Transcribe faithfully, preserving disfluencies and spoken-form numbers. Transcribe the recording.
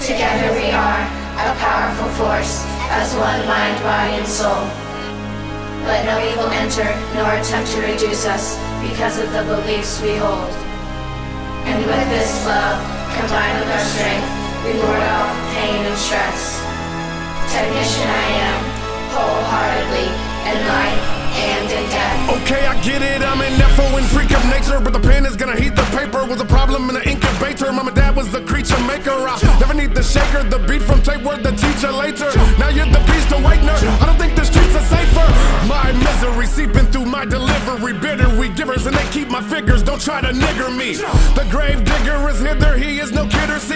Together we are a powerful force, as one mind, body, and soul. Let no evil enter, nor attempt to reduce us, because of the beliefs we hold. And with this love, combined with our strength, we ward off pain and stress. Technician I am, wholeheartedly, in life and in death. Okay, I get it, I'm an F O and freak of nature, but the pen is gonna heat the paper. Was a problem in the incubator, mama dad was the creature maker. I never need the shaker, the beat from tape word the teacher later. Now you're the beast awakener, I don't think the streets are safer. My misery seeping through my delivery, bitter we givers and they keep my figures, don't try to nigger me. The grave digger is hither, he is no kidder.